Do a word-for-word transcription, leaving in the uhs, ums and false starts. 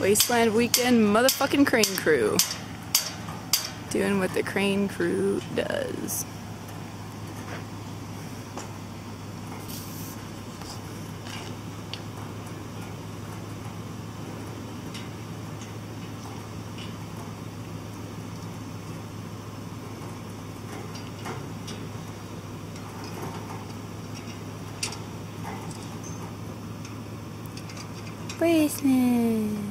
Wasteland weekend motherfucking crane crew. Doing what the crane crew does. Wasteland.